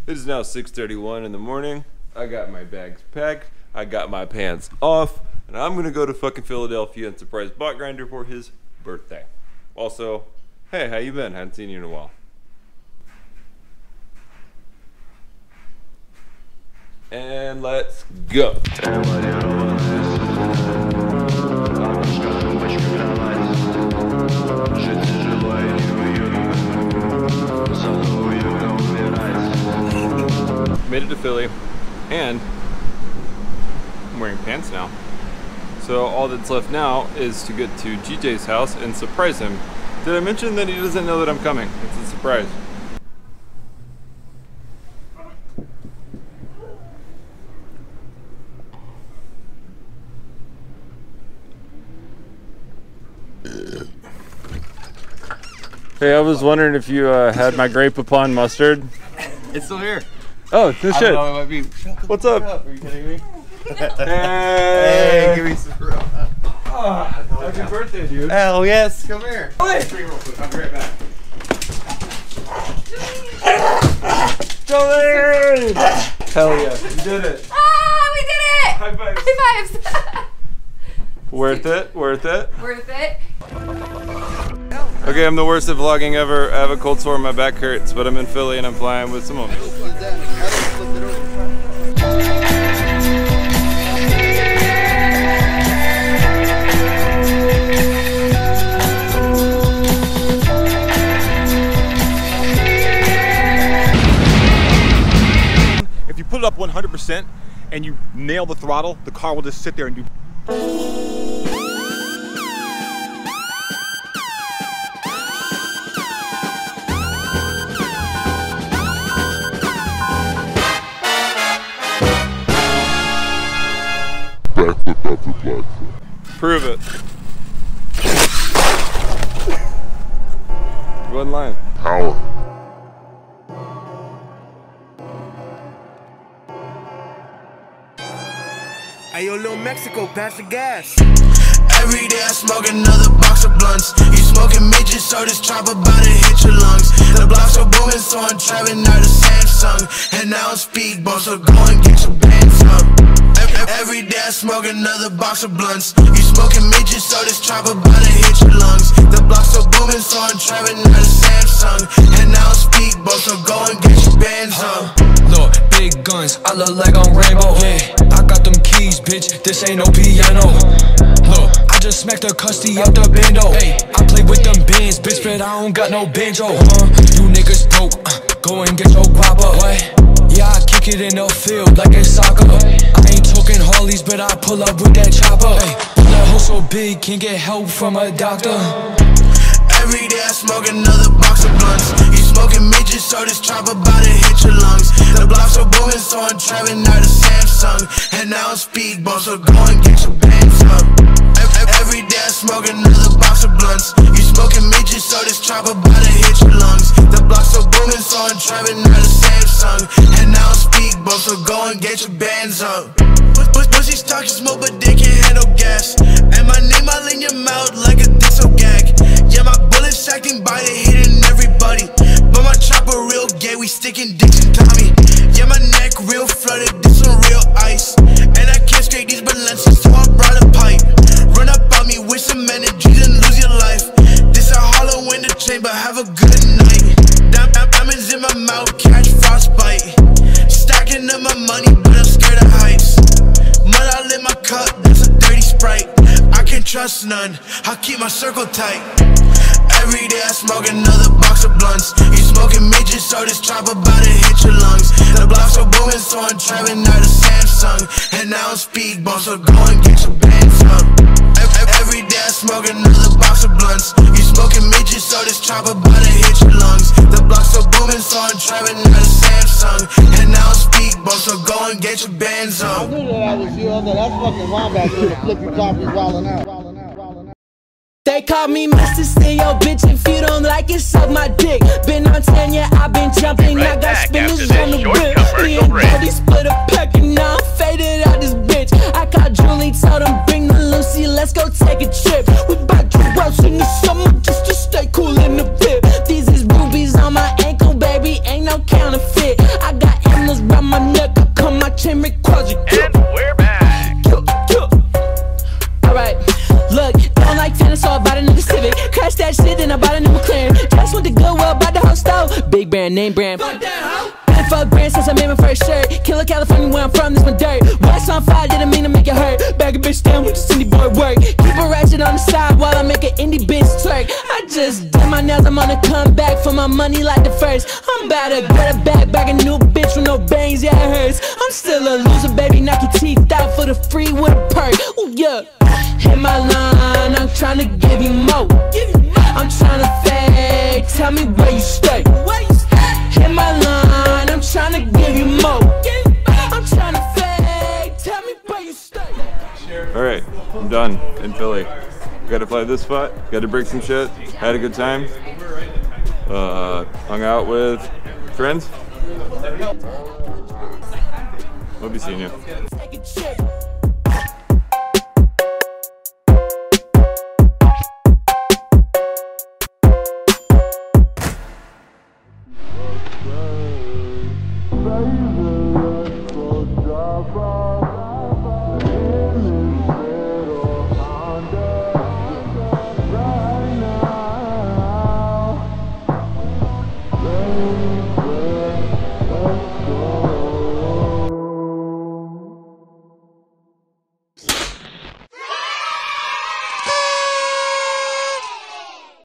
It is now 6:31 in the morning. I got my bags packed. I got my pants off. And I'm going to go to fucking Philadelphia and surprise Bot Grinder for his birthday. Also, hey, how you been? Hadn't seen you in a while. And let's go. Made it to Philly, and I'm wearing pants now. So all that's left now is to get to GJ's house and surprise him. Did I mention that he doesn't know that I'm coming? It's a surprise. Hey, I was wondering if you had my grape upon mustard. It's still here. Oh, no shit. Know, it might be... What's up? Are you kidding me? Hey, give me some room. Happy birthday, dude. Hell yes. Come here. Hey. I'll be right back. Jolene! Hell yeah, you did it. Ah, we did it! High fives. High fives. Worth it, worth it. Worth it. Okay, I'm the worst at vlogging ever. I have a cold sore, my back hurts, but I'm in Philly and I'm flying with some homies. If you put it up 100% and you nail the throttle, the car will just sit there and do. Prove it. One line. Power. Hey, yo, Little Mexico, pass the gas. Every day I smoke another box of blunts. You smoking midgets, so this chopper bout to hit your lungs. The blocks are booming, so I'm traveling out of Samsung. And now I'm speedball, so go and get your bands up. Every day I smoke another box of blunts. You smoking midgets, so this chopper bout to hit your lungs. The blocks are booming, so I'm traveling out of Samsung. And now I'm speedball, so go and get your bands up. Look, big guns, I look like I'm Rainbow. Yeah, I got them keys, bitch, this ain't no piano. Look, I just smacked the custody out the bando. Hey, I play with them bands, bitch, but I don't got no banjo. You niggas broke, go and get your guapa. What? Yeah, I kick it in the field like it's soccer. I ain't talking Harleys, but I pull up with that chopper. Hey, that hole so big, can't get help from a doctor. Every day I smoke another box of blunts. You smoking midgets, so this chopper bout to hit your lungs. The blocks are booming, so I'm traveling out of Samsung. And now I'm speedball, so go and get your bands up. Every day I smoke another box of blunts. You smoking midgets, so this chopper bout to hit your lungs. The blocks are booming, so I'm traveling out of Samsung. And now I'm speedball, so go and get your bands up. Pussies talk smoke, but they can't handle gas. And my name all in your mouth like a thistle gag. Yeah, my bullets acting by the hitting everybody. But my chopper real gay, we sticking dicks in Tommy. Yeah, my neck real flooded, this some real ice. And I can't scrape these Balenciagas, so I brought a pipe. Run up on me with some energy, then lose your life. This a hollow in the chamber, have a good night. Diamonds in my mouth, catch frostbite. Stacking up my money, but I'm scared of heights. Mud all in my cup, that's a dirty Sprite. I can't trust none, I keep my circle tight. Every day I smoke another box of blunts. You smoking midgets, so this chopper bout to hit your lungs. The blocks are booming, so I'm traveling out of Samsung. And now I'm speedball, so go and get your bands up. Every day I smoke another box of blunts. You smoking midgets, so this chopper bout to hit your lungs. The blocks are booming, so I'm traveling out of Samsung. And now I'm speedball, so go and get your bands up. I knew that was you. I thought that's fucking Wombat doing the flippy floppy wildin' out. They call me Mr. Stay your bitch if you don't like it, suck my dick. Been on 10, yeah, I've been jumping. I got spinners on the whip. Me and Brody split a pack and now I'm faded out this bitch. I called Julie, told him bring the Lucy, let's go take a trip. We bout to roast in the summer just to stay cool in the pit. These is rubies on my ankle, baby, ain't no counterfeit. I got brand, name brand. Fuck that hoe. Fuck brand since I made my first shirt. Killer California where I'm from, this my dirt. West on fire didn't mean to make it hurt. Bag a bitch down with the city boy work. Keep a ratchet on the side while I make an indie bitch twerk. I just did my nails, I'm on a comeback for my money like the first. I'm about to get a bag a new bitch with no bangs, yeah it hurts. I'm still a loser, baby, knock your teeth out for the free with a perk. Ooh yeah. Hit my line, I'm tryna give you more. I'm tryna fake, tell me where you stay. Hit my line, I'm tryna give you more. I'm tryna fake, tell me where you stay. Alright, I'm done in Philly. Gotta play this spot, gotta break some shit, had a good time. Hung out with friends. We'll be seeing you.